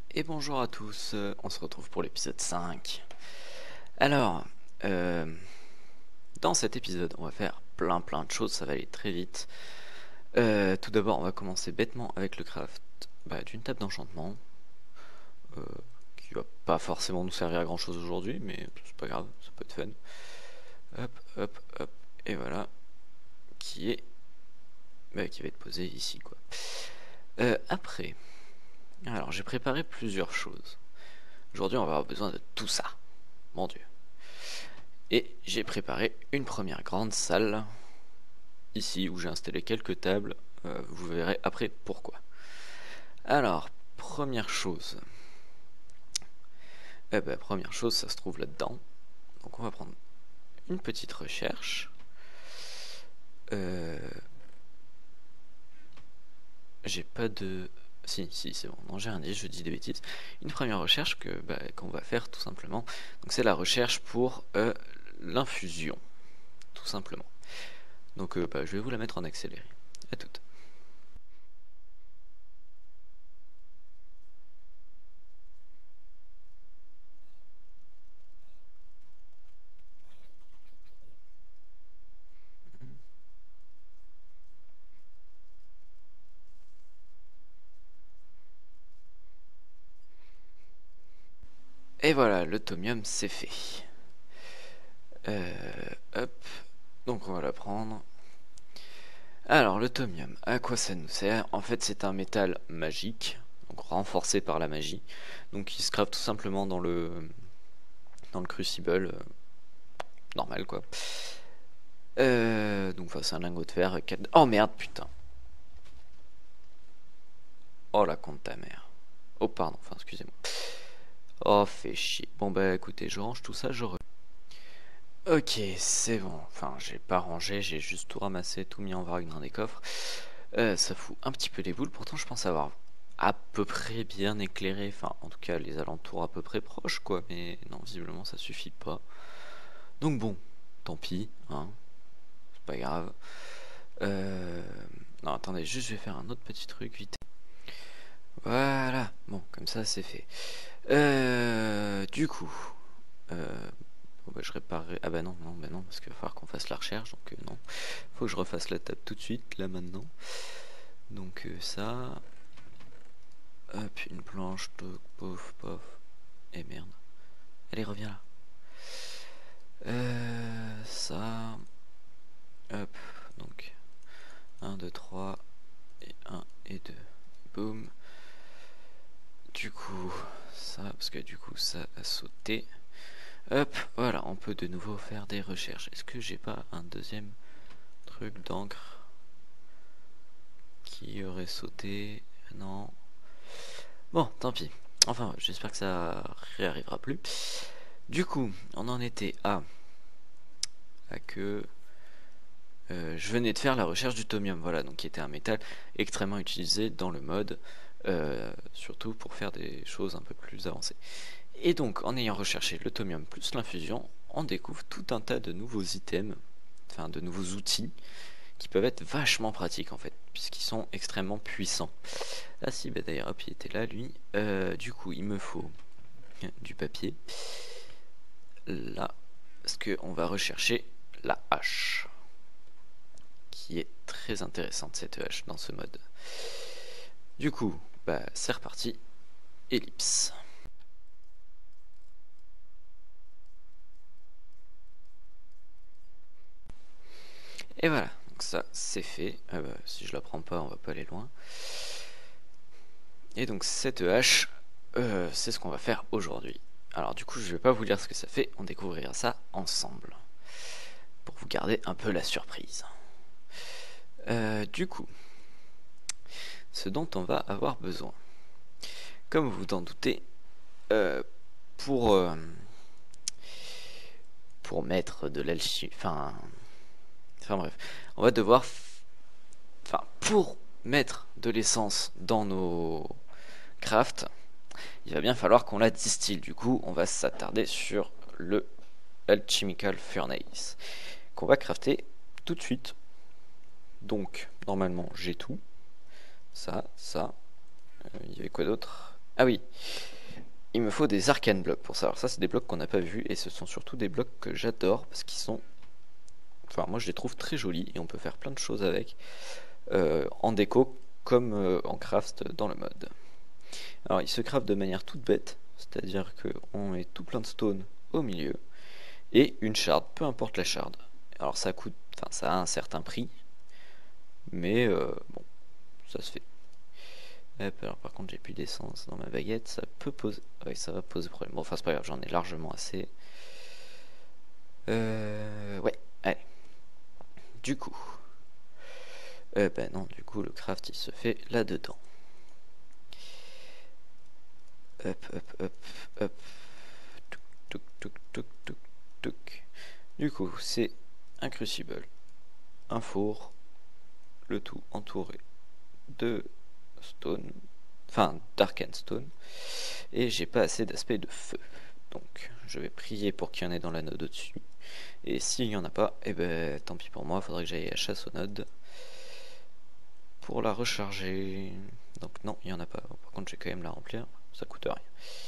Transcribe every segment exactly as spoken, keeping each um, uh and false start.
Et bonjour à tous, euh, on se retrouve pour l'épisode cinq. Alors, euh, dans cet épisode, on va faire plein plein de choses, ça va aller très vite. Euh, tout d'abord, on va commencer bêtement avec le craft bah, d'une table d'enchantement, euh, qui va pas forcément nous servir à grand chose aujourd'hui, mais c'est pas grave, ça peut être fun. Hop, hop, hop, et voilà, qui est, bah, qui va être posé ici, quoi. Euh, après, alors j'ai préparé plusieurs choses. Aujourd'hui, on va avoir besoin de tout ça, mon Dieu. Et j'ai préparé une première grande salle, ici où j'ai installé quelques tables, euh, vous verrez après pourquoi. Alors, première chose, eh ben, première chose, ça se trouve là-dedans. Donc on va prendre une petite recherche. Euh, j'ai pas de... Si, si, c'est bon, non j'ai un indice, je dis des bêtises. Une première recherche que bah, qu'on va faire tout simplement. Donc c'est la recherche pour euh, l'infusion, tout simplement. Donc euh, bah, je vais vous la mettre en accéléré. À toute. Et voilà, le tomium c'est fait. Euh, hop, donc on va la prendre. Alors le tomium, à quoi ça nous sert? En fait c'est un métal magique, donc renforcé par la magie, donc il se crave tout simplement dans le dans le crucible, euh, normal quoi. Euh, donc enfin, c'est un lingot de fer. quatre... Oh merde putain. Oh la con de ta mère. Oh pardon, enfin excusez-moi. Oh fait chier. Bon bah écoutez, je range tout ça, je re... Ok, c'est bon. Enfin, j'ai pas rangé, j'ai juste tout ramassé, tout mis en vrac dans des coffres. Euh, ça fout un petit peu les boules. Pourtant, je pense avoir à peu près bien éclairé. Enfin, en tout cas, les alentours à peu près proches, quoi. Mais non, visiblement, ça suffit pas. Donc bon, tant pis, hein. C'est pas grave. Euh... Non, attendez, juste je vais faire un autre petit truc vite. Voilà. Bon, comme ça, c'est fait. Euh... Du coup... Euh... Bon, bah, je réparerai. Ah bah non, non, bah non, parce qu'il va falloir qu'on fasse la recherche, donc euh, non. Faut que je refasse la table tout de suite, là maintenant. Donc euh, ça. Hop, une planche, toc, pof, pof. Et merde. Allez, reviens là. Euh, ça. Hop, donc un, deux, trois. Et un et deux. Boum. Du coup, ça, parce que du coup, ça a sauté. Hop, voilà, on peut de nouveau faire des recherches. Est-ce que j'ai pas un deuxième truc d'encre qui aurait sauté? Non. Bon, tant pis. Enfin, j'espère que ça réarrivera plus. Du coup, on en était à, à que euh, je venais de faire la recherche du thaumium, voilà, donc qui était un métal extrêmement utilisé dans le mode, euh, surtout pour faire des choses un peu plus avancées. Et donc, en ayant recherché le thaumium plus l'infusion, on découvre tout un tas de nouveaux items, enfin de nouveaux outils, qui peuvent être vachement pratiques en fait, puisqu'ils sont extrêmement puissants. Ah si, bah d'ailleurs, hop, il était là lui. Euh, du coup, il me faut du papier. Là, parce qu'on va rechercher la hache, qui est très intéressante cette hache dans ce mode. Du coup, bah c'est reparti. Ellipse. Et voilà, donc ça c'est fait. Ah bah, si je la prends pas, on va pas aller loin. Et donc cette hache, euh, c'est ce qu'on va faire aujourd'hui. Alors du coup, je vais pas vous dire ce que ça fait, on découvrira ça ensemble. Pour vous garder un peu la surprise. Euh, du coup, ce dont on va avoir besoin. Comme vous vous en doutez, euh, pour, euh, pour mettre de l'alchimie, enfin, enfin bref, on va devoir, enfin, pour mettre de l'essence dans nos crafts, il va bien falloir qu'on la distille. Du coup, on va s'attarder sur le Alchemical Furnace, qu'on va crafter tout de suite. Donc, normalement, j'ai tout. Ça, ça. Euh, il y avait quoi d'autre? Ah oui, il me faut des arcane blocs pour ça. Alors ça, c'est des blocs qu'on n'a pas vus, et ce sont surtout des blocs que j'adore, parce qu'ils sont... Enfin, moi je les trouve très jolis, et on peut faire plein de choses avec, euh, en déco, comme euh, en craft dans le mode. Alors il se craft de manière toute bête, c'est-à-dire qu'on met tout plein de stone au milieu, et une shard, peu importe la shard. Alors ça coûte... Enfin, ça a un certain prix, mais euh, bon, ça se fait. Hop, alors par contre j'ai plus d'essence dans ma baguette, ça peut poser... Oui, ça va poser problème. Bon, enfin c'est pas grave, j'en ai largement assez. Euh... Ouais, allez. Du coup... Euh, ben non, du coup le craft il se fait là-dedans. Hop, hop, hop, hop. Touc, touc, touc, touc, touc, touc. Du coup, c'est un crucible, un four, le tout entouré de stone, enfin d'arcane stone, et j'ai pas assez d'aspect de feu. Donc je vais prier pour qu'il y en ait dans la node au-dessus. Et s'il n'y en a pas, et eh ben tant pis pour moi, il faudrait que j'aille à la chasse aux nodes pour la recharger. Donc non, il n'y en a pas. Par contre, je vais quand même la remplir, ça coûte rien.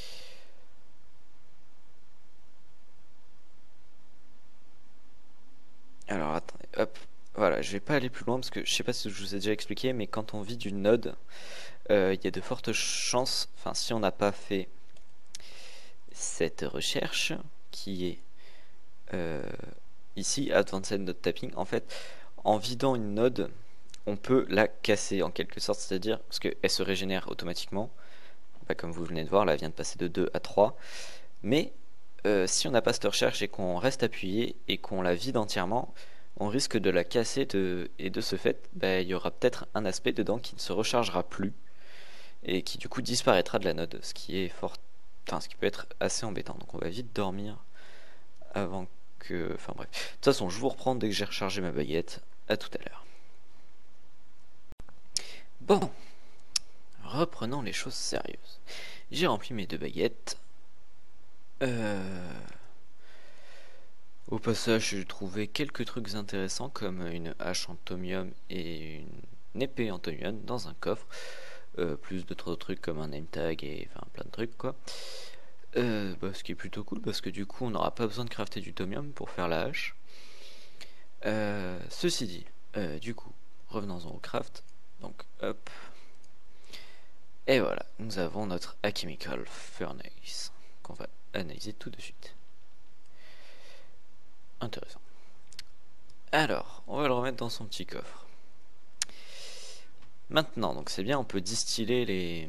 Alors attendez, hop, voilà, je vais pas aller plus loin parce que je sais pas si je vous ai déjà expliqué, mais quand on vit d'une node, euh, il y a de fortes chances, enfin si on n'a pas fait cette recherche qui est euh, ici, Advanced Node Tapping, en fait, en vidant une node, on peut la casser en quelque sorte, c'est-à-dire parce qu'elle se régénère automatiquement. Bah, comme vous venez de voir, là, elle vient de passer de deux à trois. Mais euh, si on n'a pas cette recherche et qu'on reste appuyé et qu'on la vide entièrement, on risque de la casser de... et de ce fait, bah, il y aura peut-être un aspect dedans qui ne se rechargera plus et qui du coup disparaîtra de la node, ce qui est fort, enfin ce qui peut être assez embêtant. Donc on va vite dormir avant que, enfin bref. De toute façon, je vous reprends dès que j'ai rechargé ma baguette. À tout à l'heure. Bon, reprenons les choses sérieuses. J'ai rempli mes deux baguettes. Euh... Au passage, j'ai trouvé quelques trucs intéressants comme une hache en thaumium et une épée en thaumium dans un coffre. Euh, plus d'autres trucs comme un name tag et enfin plein de trucs quoi. Euh, bah, ce qui est plutôt cool parce que du coup on n'aura pas besoin de crafter du thaumium pour faire la hache. Euh, ceci dit, euh, du coup, revenons-en au craft. Donc hop. Et voilà, nous avons notre Alchemical Furnace qu'on va analyser tout de suite. Intéressant. Alors, on va le remettre dans son petit coffre. Maintenant, donc c'est bien, on peut distiller les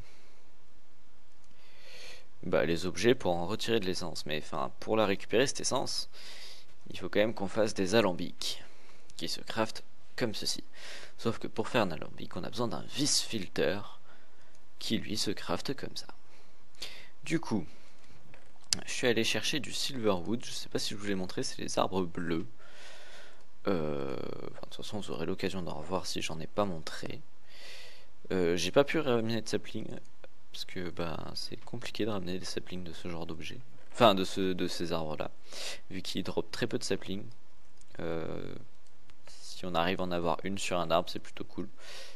bah, les objets pour en retirer de l'essence. Mais enfin, pour la récupérer cette essence, il faut quand même qu'on fasse des alambics qui se craftent comme ceci. Sauf que pour faire un alambic, on a besoin d'un vis filter qui lui se crafte comme ça. Du coup, je suis allé chercher du silverwood. Je sais pas si je vous l'ai montré, c'est les arbres bleus. Euh, enfin, de toute façon, vous aurez l'occasion d'en revoir si j'en ai pas montré. Euh, J'ai pas pu ramener de sapling parce que bah, c'est compliqué de ramener des saplings de ce genre d'objet. Enfin, de, ce, de ces arbres-là, vu qu'ils drop très peu de saplings. Euh, si on arrive à en avoir une sur un arbre, c'est plutôt cool.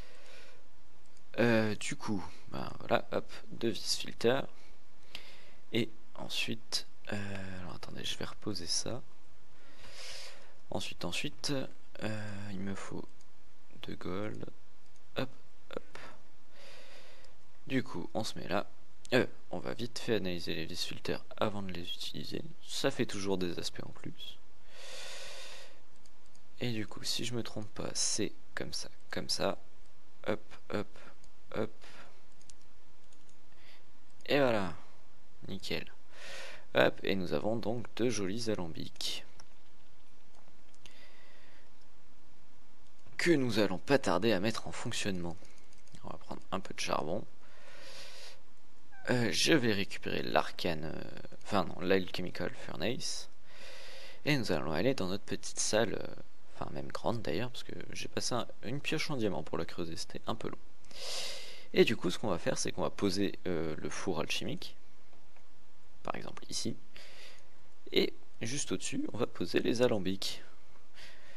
Euh, du coup, bah, voilà, hop, deux vis filter. Et ensuite, euh, alors attendez, je vais reposer ça. Ensuite, ensuite, euh, il me faut deux gold. Hop, hop. Du coup, on se met là. Euh, on va vite fait analyser les vis filters avant de les utiliser. Ça fait toujours des aspects en plus. Et du coup, si je me trompe pas, c'est comme ça, comme ça. Hop, hop, hop. Et voilà. Nickel. Hop, et nous avons donc deux jolis alambics. Que nous allons pas tarder à mettre en fonctionnement. On va prendre un peu de charbon. Euh, je vais récupérer l'arcane, euh, enfin non, l'alchemical furnace. Et nous allons aller dans notre petite salle, euh, enfin même grande d'ailleurs, parce que j'ai passé un, une pioche en diamant pour la creuser, c'était un peu long. Et du coup, ce qu'on va faire, c'est qu'on va poser euh, le four alchimique, par exemple ici. Et juste au-dessus, on va poser les alambics.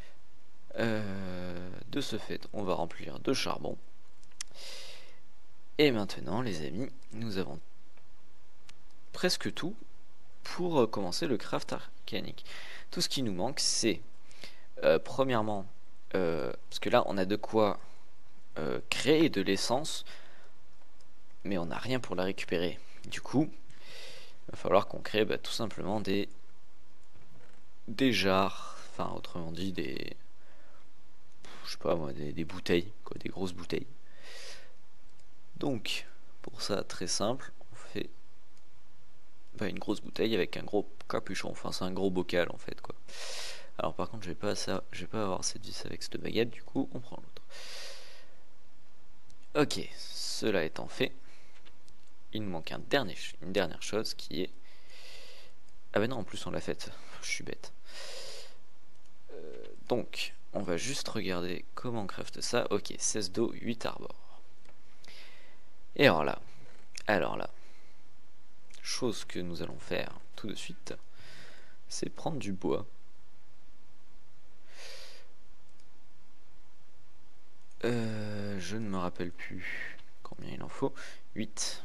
Euh, de ce fait, on va remplir de charbon. Et maintenant les amis, nous avons presque tout pour commencer le craft arcanique. Tout ce qui nous manque c'est euh, premièrement, euh, parce que là on a de quoi euh, créer de l'essence, mais on n'a rien pour la récupérer. Du coup, il va falloir qu'on crée bah, tout simplement des des jarres, enfin autrement dit des, je sais pas moi, des, des bouteilles, quoi, des grosses bouteilles. Donc pour ça, très simple, on fait bah, une grosse bouteille avec un gros capuchon, enfin c'est un gros bocal en fait quoi. Alors par contre je vais pas ça, je vais pas avoir cette vis avec cette baguette, du coup on prend l'autre. Ok, cela étant fait, il nous manque un dernier, une dernière chose qui est... Ah bah non, en plus on l'a faite, je suis bête. Euh, donc, on va juste regarder comment on craft ça. Ok, seize d'eau, huit arbores. Et alors là, alors là, chose que nous allons faire tout de suite, c'est prendre du bois. Euh, je ne me rappelle plus combien il en faut. huit.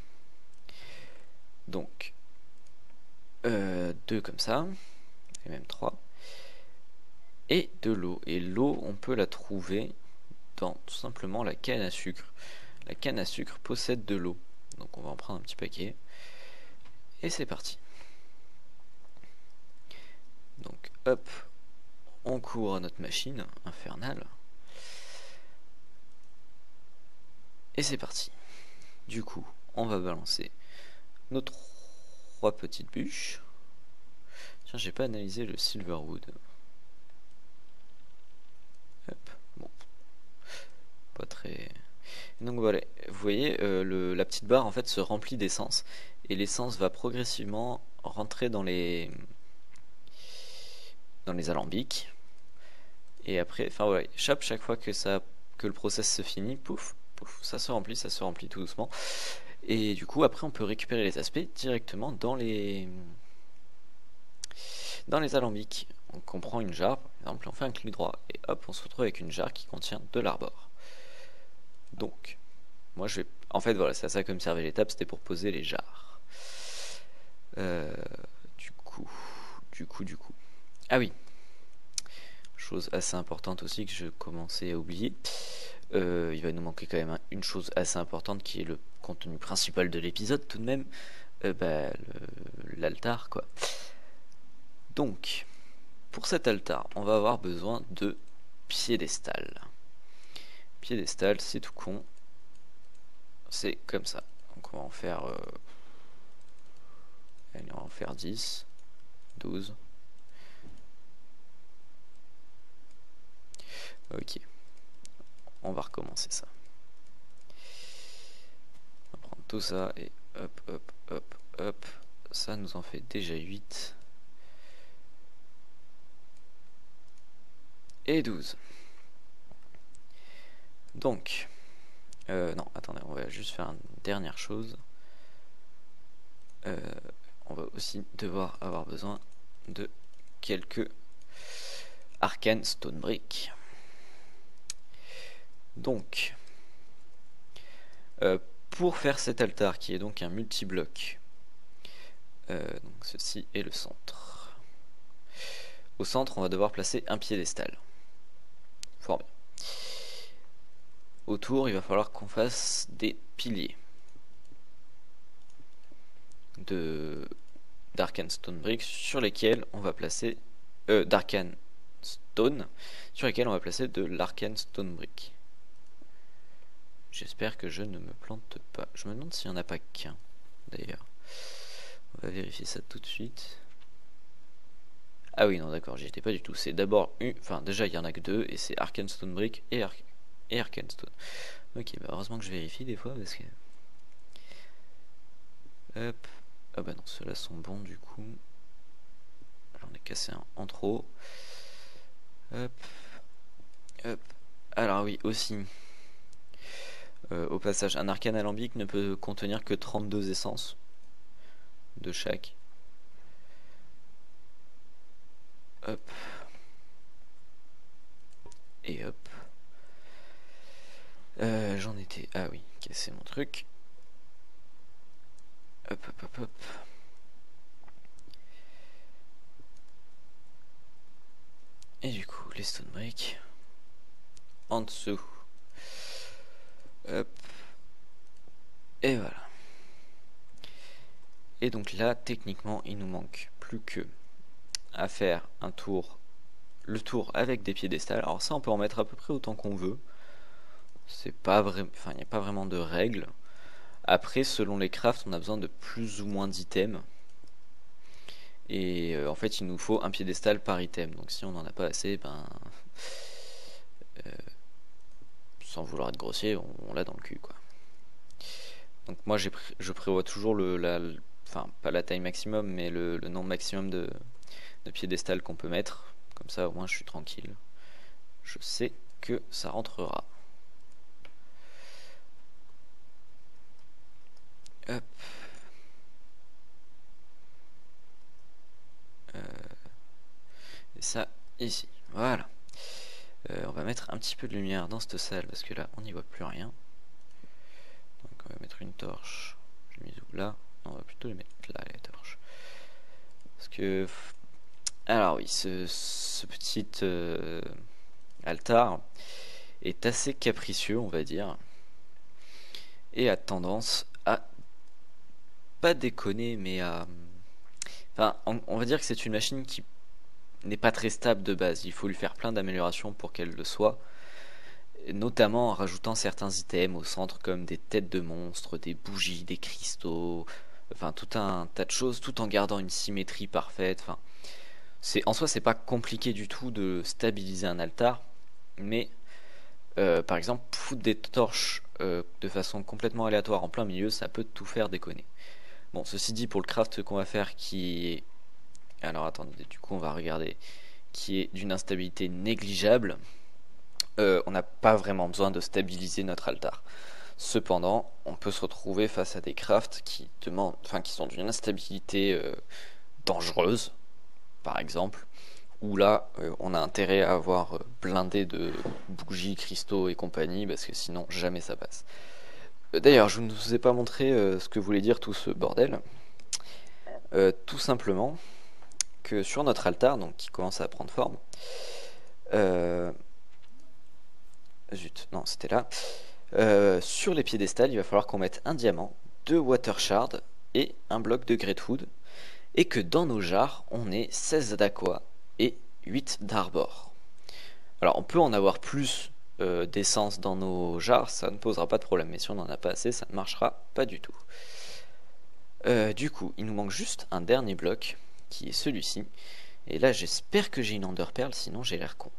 Donc, euh, deux comme ça, et même trois. Et de l'eau. Et l'eau, on peut la trouver dans tout simplement la canne à sucre. La canne à sucre possède de l'eau. Donc on va en prendre un petit paquet. Et c'est parti. Donc hop, on couvre notre machine infernale. Et c'est parti. Du coup, on va balancer nos trois petites bûches. Tiens, j'ai pas analysé le silverwood. Hop, bon. Pas très... Donc voilà, vous voyez, euh, le, la petite barre en fait se remplit d'essence. Et l'essence va progressivement rentrer dans les... dans les alambics. Et après, enfin voilà, chaque, chaque fois que, ça, que le process se finit, pouf, pouf, ça se remplit, ça se remplit tout doucement. Et du coup, après, on peut récupérer les aspects directement dans les dans les alambics. Donc on prend une jarre, par exemple, on fait un clic droit, et hop, on se retrouve avec une jarre qui contient de l'arbor. Donc, moi je vais... En fait, voilà, c'est à ça que me servait l'étape, c'était pour poser les jarres. Euh, du coup, du coup, du coup. Ah oui, chose assez importante aussi que je commençais à oublier. Euh, il va nous manquer quand même une chose assez importante qui est le contenu principal de l'épisode tout de même. Euh, bah, l'altar quoi. Donc, pour cet altar, on va avoir besoin de piédestal. Piédestal, c'est tout con. C'est comme ça. Donc on va en faire... Euh... Allez, on va en faire dix, douze. Ok. On va recommencer ça. On va prendre tout ça et hop, hop, hop, hop. Ça nous en fait déjà huit. Et douze. Donc... Euh, non, attendez, on va juste faire une dernière chose. Euh, on va aussi devoir avoir besoin de quelques Arcane Stone Brick. Donc, euh, pour faire cet altar qui est donc un multi-bloc, euh, donc ceci est le centre. Au centre, on va devoir placer un piédestal. Fort bien. Autour, il va falloir qu'on fasse des piliers de d'Arcane Stone Brick sur lesquels on va placer euh, d'Arcane Stone sur lesquels on va placer de l'Arcane Stone Brick. J'espère que je ne me plante pas. Je me demande s'il n'y en a pas qu'un d'ailleurs. On va vérifier ça tout de suite. Ah oui, non, d'accord, j'y étais pas du tout. C'est d'abord une. Enfin, déjà, il y en a que deux, et c'est Arcane Stone Brick et, Ar... et Arcane Stone. Ok, bah heureusement que je vérifie des fois parce que. Hop. Ah bah non, ceux-là sont bons du coup. J'en ai cassé un en trop. Hop. Hop. Alors oui, aussi. Euh, au passage, un arcane alambic ne peut contenir que trente-deux essences de chaque. Hop. Et hop. Euh, J'en étais... Ah oui, casser mon truc. hop. Et du coup, les stone bricks en dessous. Hop. Et voilà. Et donc là, techniquement, il nous manque plus que à faire un tour, le tour avec des piédestals. Alors ça, on peut en mettre à peu près autant qu'on veut. C'est pas vrai, enfin, il n'y a pas vraiment de règles. Après, selon les crafts, on a besoin de plus ou moins d'items. Et euh, en fait, il nous faut un piédestal par item. Donc si on n'en a pas assez, ben, euh, sans vouloir être grossier, on, on l'a dans le cul, quoi. Donc moi, j'ai pré je prévois toujours le, la, le- enfin pas la taille maximum, mais le, le nombre maximum de, de piédestal qu'on peut mettre. Comme ça, au moins, je suis tranquille. Je sais que ça rentrera. Hop. Euh, et ça, ici. Voilà. Euh, on va mettre un petit peu de lumière dans cette salle parce que là, on n'y voit plus rien. Donc on va mettre une torche. Je l'ai mise où là? Non, on va plutôt les mettre là, les torches. Parce que... Alors oui, ce, ce petit euh, altar est assez capricieux, on va dire. Et a tendance à pas déconner, mais à... Enfin, on, on va dire que c'est une machine qui n'est pas très stable de base. Il faut lui faire plein d'améliorations pour qu'elle le soit. Notamment en rajoutant certains items au centre comme des têtes de monstres, des bougies, des cristaux, enfin tout un tas de choses, tout en gardant une symétrie parfaite. Enfin, c'est en soi c'est pas compliqué du tout de stabiliser un altar, mais euh, par exemple foutre des torches euh, de façon complètement aléatoire en plein milieu, ça peut tout faire déconner. Bon, ceci dit, pour le craft qu'on va faire, qui est, alors attendez, du coup on va regarder, qui est d'une instabilité négligeable. Euh, on n'a pas vraiment besoin de stabiliser notre altar. Cependant, on peut se retrouver face à des crafts qui demandent, enfin qui sont d'une instabilité euh, dangereuse, par exemple, où là, euh, on a intérêt à avoir euh, blindé de bougies, cristaux et compagnie, parce que sinon jamais ça passe. Euh, D'ailleurs, je ne vous ai pas montré euh, ce que voulait dire tout ce bordel. Euh, tout simplement que sur notre altar, donc qui commence à prendre forme, euh, zut, non, c'était là. Euh, sur les piédestals, il va falloir qu'on mette un diamant, deux water shards et un bloc de greatwood. Et que dans nos jars, on ait seize d'aqua et huit d'arbor. Alors on peut en avoir plus euh, d'essence dans nos jars, ça ne posera pas de problème. Mais si on n'en a pas assez, ça ne marchera pas du tout. Euh, du coup, il nous manque juste un dernier bloc, qui est celui-ci. Et là, j'espère que j'ai une ender pearl, sinon j'ai l'air con.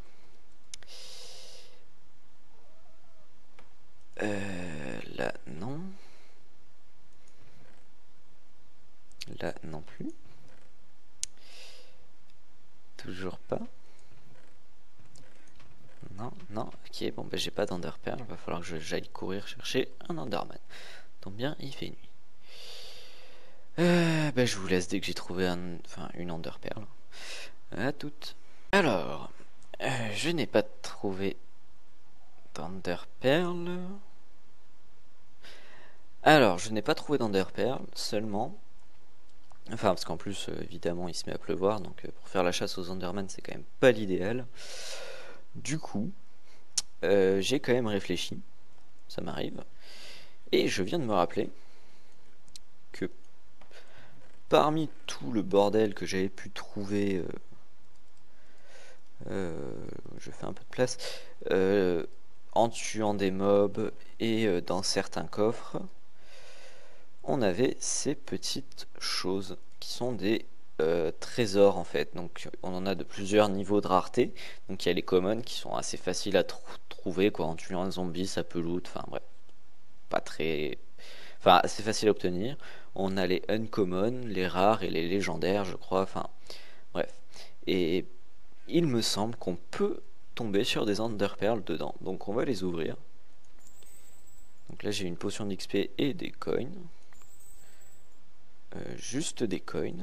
Euh, là, non. Là, non plus. Toujours pas. Non, non, ok, bon, ben j'ai pas d'ender pearl, va falloir que j'aille courir chercher un enderman. Tombe bien, il fait nuit. Euh, ben je vous laisse dès que j'ai trouvé un, enfin, une ender pearl. À toutes. Alors, euh, je n'ai pas trouvé d'ender pearl. Alors, je n'ai pas trouvé d'ender pearl, seulement. Enfin, parce qu'en plus, euh, évidemment, il se met à pleuvoir, donc euh, pour faire la chasse aux enderman, c'est quand même pas l'idéal. Du coup, euh, j'ai quand même réfléchi, ça m'arrive, et je viens de me rappeler que parmi tout le bordel que j'avais pu trouver, euh, euh, je fais un peu de place, euh, en tuant des mobs et euh, dans certains coffres, on avait ces petites choses qui sont des euh, trésors en fait. Donc on en a de plusieurs niveaux de rareté. Donc il y a les commons qui sont assez faciles à tr trouver quoi. En tuant un zombie, ça peut loot. Enfin bref, pas très, enfin assez facile à obtenir. On a les uncommon, les rares et les légendaires, je crois. Enfin bref. Et il me semble qu'on peut tomber sur des enderpearls dedans. Donc on va les ouvrir. Donc là j'ai une potion d'X P et des coins. Euh, juste des coins.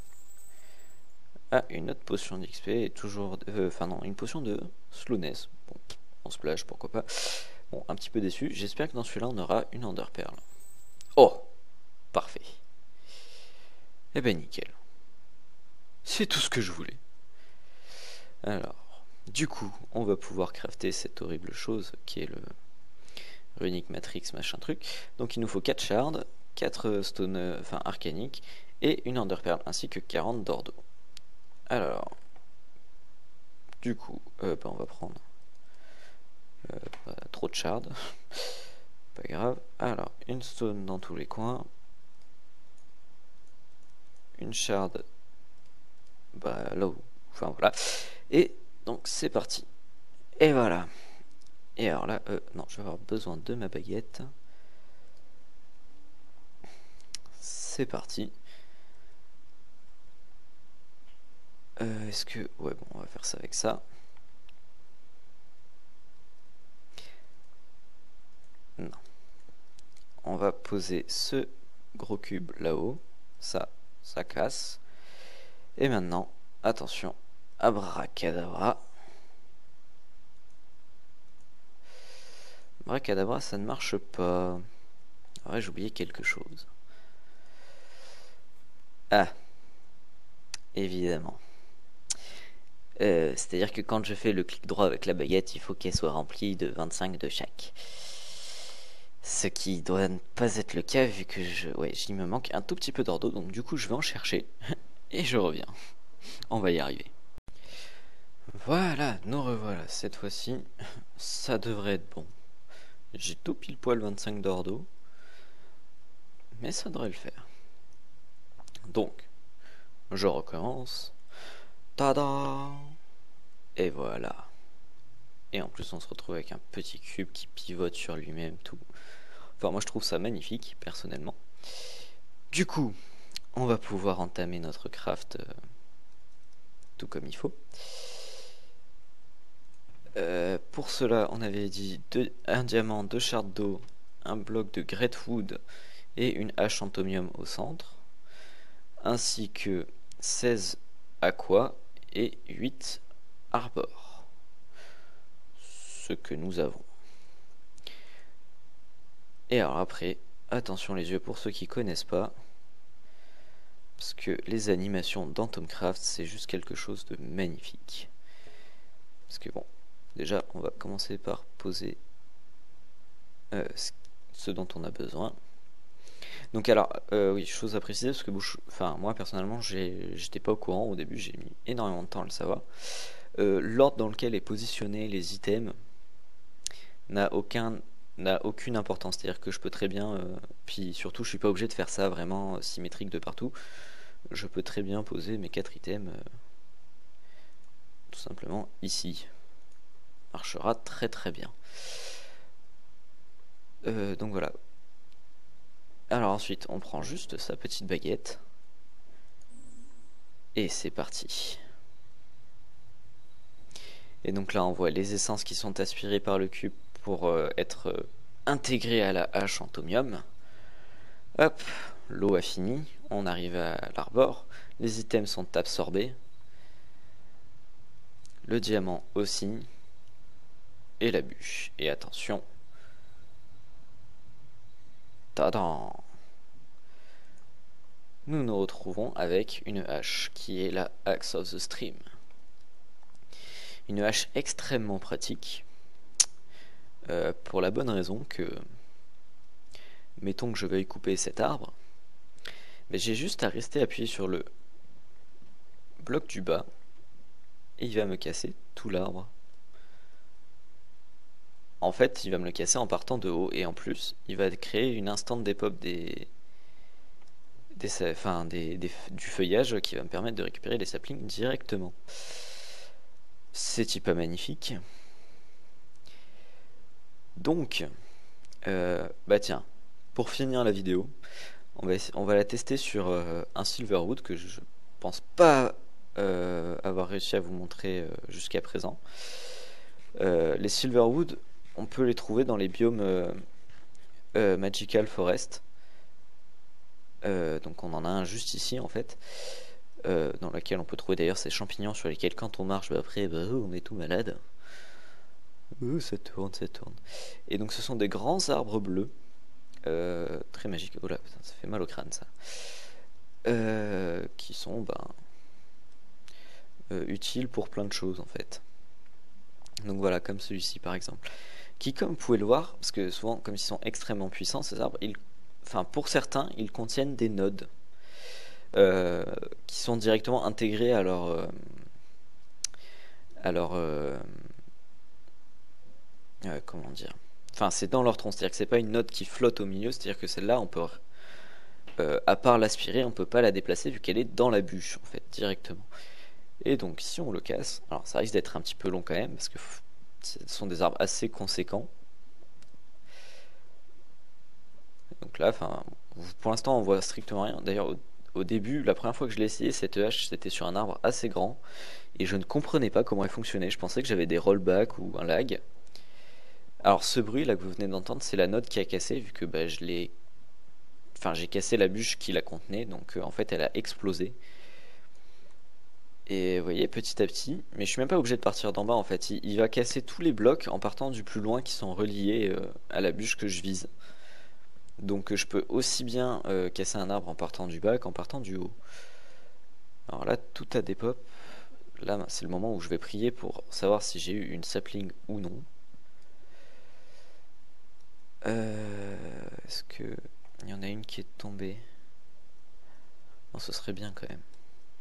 Ah, une autre potion d'X P et toujours... euh, Enfin non, une potion de slowness. Bon, on splash, pourquoi pas. Bon, un petit peu déçu. J'espère que dans celui-là, on aura une ender pearl. Oh, parfait. Eh ben nickel. C'est tout ce que je voulais. Alors, du coup, on va pouvoir crafter cette horrible chose qui est le Runic Matrix machin truc. Donc il nous faut quatre shards, quatre stones, enfin arcaniques, et une enderpearl, ainsi que quarante d'ordo. Alors, du coup, euh, bah, on va prendre euh, bah, trop de shards. Pas grave. Alors, une stone dans tous les coins. Une shard bah, là où. Enfin voilà. Et donc c'est parti. Et voilà. Et alors là, euh, non, je vais avoir besoin de ma baguette. C'est parti. Euh, Est-ce que... Ouais, bon, on va faire ça avec ça. Non. On va poser ce gros cube là-haut. Ça, ça casse. Et maintenant, attention, abracadabra. Abracadabra, ça ne marche pas. Ouais, j'ai oublié quelque chose. Ah, évidemment. Euh, C'est-à-dire que quand je fais le clic droit avec la baguette, il faut qu'elle soit remplie de vingt-cinq de chaque. Ce qui doit ne pas être le cas vu que je, ouais, il me manque un tout petit peu d'ordo, donc du coup je vais en chercher et je reviens. On va y arriver. Voilà, nous revoilà. Cette fois-ci, ça devrait être bon. J'ai tout pile poil vingt-cinq d'ordo, mais ça devrait le faire. Donc, je recommence. Tada! Et voilà. Et en plus, on se retrouve avec un petit cube qui pivote sur lui-même, tout. Enfin, moi je trouve ça magnifique, personnellement. Du coup, on va pouvoir entamer notre craft euh, tout comme il faut. Euh, pour cela, on avait dit deux, un diamant, deux shards d'eau, un bloc de Greatwood et une hache antomium au centre, ainsi que seize aqua et huit arbor. Ce que nous avons. Et alors après, attention les yeux pour ceux qui connaissent pas, parce que les animations dans Tomcraft, c'est juste quelque chose de magnifique. Parce que bon, déjà, on va commencer par poser euh, ce dont on a besoin. Donc alors, euh, oui, chose à préciser, parce que enfin, moi personnellement, j'étais pas au courant au début, j'ai mis énormément de temps à le savoir. Euh, L'ordre dans lequel est positionné les items n'a aucun n'a aucune importance, c'est-à-dire que je peux très bien, euh, puis surtout je suis pas obligé de faire ça vraiment euh, symétrique de partout, je peux très bien poser mes quatre items euh, tout simplement ici, marchera très très bien. Euh, donc voilà. Alors ensuite on prend juste sa petite baguette et c'est parti. Et donc là on voit les essences qui sont aspirées par le cube pour euh, être euh, intégrées à la hache antomium. Hop, l'eau a fini, on arrive à l'arbor, les items sont absorbés, le diamant aussi, et la bûche. Et attention, tadam, nous nous retrouvons avec une hache qui est la Axe of the Stream. Une hache extrêmement pratique, euh, pour la bonne raison que, mettons que je veuille couper cet arbre, mais j'ai juste à rester appuyé sur le bloc du bas et il va me casser tout l'arbre. En fait, il va me le casser en partant de haut et en plus, il va créer une instant dépop des, des, enfin, des, des, du feuillage qui va me permettre de récupérer les saplings directement. C'est pas magnifique. Donc, euh, bah tiens, pour finir la vidéo, on va, on va la tester sur euh, un Silverwood que je pense pas euh, avoir réussi à vous montrer euh, jusqu'à présent. Euh, les Silverwood, on peut les trouver dans les biomes euh, euh, Magical Forest. Euh, donc on en a un juste ici en fait, euh, dans lequel on peut trouver d'ailleurs ces champignons sur lesquels quand on marche, bah, après bah, on est tout malade. Euh, ça tourne, ça tourne. Et donc ce sont des grands arbres bleus, euh, très magiques. Oh là, putain, ça fait mal au crâne ça. euh, qui sont ben, euh, utiles pour plein de choses en fait. Donc voilà, comme celui-ci par exemple, qui comme vous pouvez le voir, parce que souvent comme ils sont extrêmement puissants ces arbres, ils, enfin pour certains ils contiennent des nodes euh, qui sont directement intégrés à leur, euh, à leur euh, euh, comment dire, enfin c'est dans leur tronc, c'est-à-dire que c'est pas une node qui flotte au milieu, c'est-à-dire que celle-là on peut euh, à part l'aspirer, on peut pas la déplacer vu qu'elle est dans la bûche en fait directement. Et donc si on le casse, alors ça risque d'être un petit peu long quand même parce que ce sont des arbres assez conséquents. Donc là, enfin, pour l'instant on voit strictement rien. D'ailleurs au, au début, la première fois que je l'ai essayé, cette hache c'était sur un arbre assez grand et je ne comprenais pas comment elle fonctionnait. Je pensais que j'avais des rollbacks ou un lag. Alors ce bruit là que vous venez d'entendre, c'est la note qui a cassé vu que bah, je l'ai, enfin j'ai cassé la bûche qui la contenait, donc euh, en fait elle a explosé. Et vous voyez, petit à petit, mais je suis même pas obligé de partir d'en bas en fait, il, il va casser tous les blocs en partant du plus loin qui sont reliés euh, à la bûche que je vise. Donc euh, je peux aussi bien euh, casser un arbre en partant du bas qu'en partant du haut. Alors là, tout a dépop. Là, c'est le moment où je vais prier pour savoir si j'ai eu une sapling ou non. Euh, Est-ce que il y en a une qui est tombée? Non, ce serait bien quand même.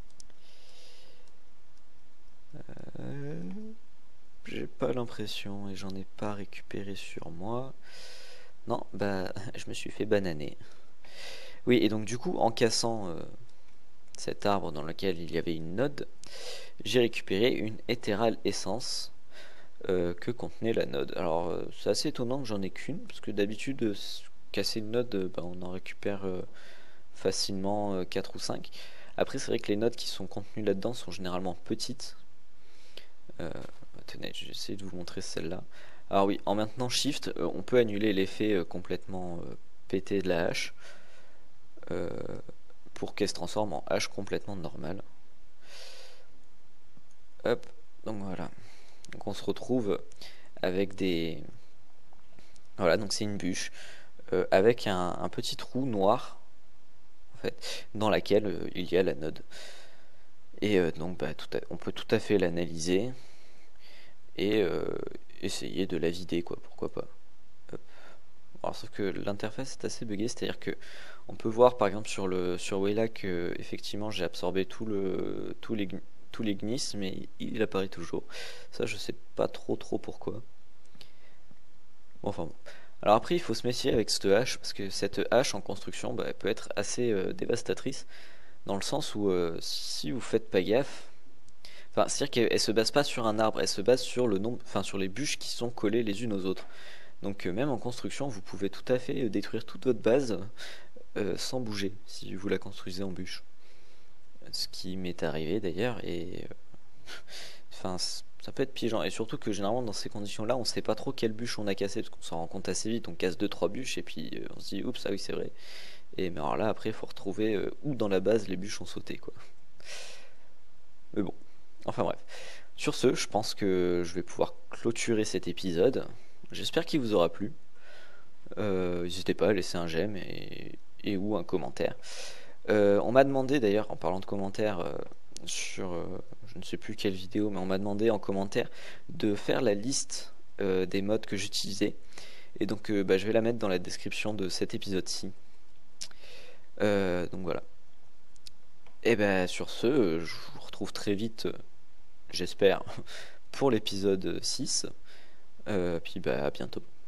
Euh, J'ai pas l'impression et j'en ai pas récupéré sur moi. Non, bah je me suis fait bananer. Oui, et donc du coup, en cassant euh, cet arbre dans lequel il y avait une node, j'ai récupéré une éthérale essence euh, que contenait la node. Alors euh, c'est assez étonnant que j'en ai qu'une, parce que d'habitude, euh, casser une node, euh, bah, on en récupère euh, facilement euh, quatre ou cinq. Après, c'est vrai que les nodes qui sont contenues là-dedans sont généralement petites. Euh, Tenez, je vais essayer de vous montrer celle-là. Alors oui, en maintenant Shift, euh, on peut annuler l'effet euh, complètement euh, pété de la hache euh, pour qu'elle se transforme en hache complètement normale. Hop, donc voilà. Donc on se retrouve avec des... Voilà, donc c'est une bûche euh, avec un, un petit trou noir en fait, dans laquelle euh, il y a la node. Et euh, donc bah, tout à- on peut tout à fait l'analyser et euh, essayer de la vider, quoi, pourquoi pas. Hop. Alors sauf que l'interface est assez buggée, c'est-à-dire que on peut voir par exemple sur le sur Wayla que effectivement j'ai absorbé tout le tous les tous les gneiss, mais il apparaît toujours. Ça je sais pas trop trop pourquoi. Bon, enfin bon. Alors après il faut se méfier avec cette hache parce que cette hache en construction bah, elle peut être assez euh, dévastatrice dans le sens où euh, si vous faites pas gaffe, enfin c'est-à-dire qu'elle se base pas sur un arbre, elle se base sur le nombre, enfin sur les bûches qui sont collées les unes aux autres. Donc euh, même en construction, vous pouvez tout à fait euh, détruire toute votre base euh, sans bouger si vous la construisez en bûche. Ce qui m'est arrivé d'ailleurs et euh, enfin ça peut être piégeant et surtout que généralement dans ces conditions-là, on sait pas trop quelle bûche on a cassé parce qu'on s'en rend compte assez vite, on casse deux trois bûches et puis euh, on se dit oups, ah oui, c'est vrai. Et mais alors là après il faut retrouver euh, où dans la base les bûches ont sauté quoi. Mais bon, enfin bref. Sur ce, je pense que je vais pouvoir clôturer cet épisode. J'espère qu'il vous aura plu. Euh, N'hésitez pas à laisser un j'aime et, et ou un commentaire. Euh, on m'a demandé d'ailleurs, en parlant de commentaires, euh, sur euh, je ne sais plus quelle vidéo, mais on m'a demandé en commentaire de faire la liste euh, des modes que j'utilisais. Et donc euh, bah, je vais la mettre dans la description de cet épisode-ci. Euh, donc voilà. Et ben sur ce, euh, je vous retrouve très vite, euh, j'espère, pour l'épisode six. Euh, puis bah à bientôt.